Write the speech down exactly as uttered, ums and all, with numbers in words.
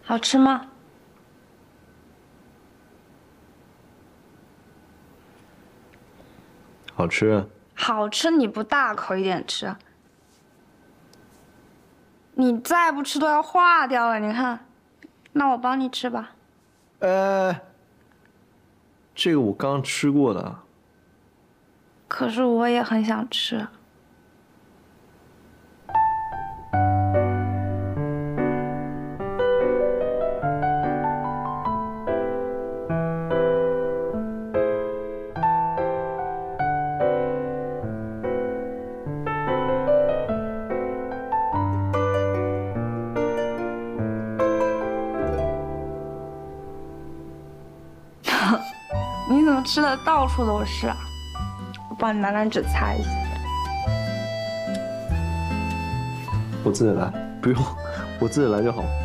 好吃吗？ 好吃。 好吃，你不大口一点吃，你再不吃都要化掉了。你看，那我帮你吃吧。 哎，这个我刚吃过的。 可是我也很想吃。你怎么吃的到处都是啊？我帮你拿张纸擦一下。 我自己来，不用，我自己来就好。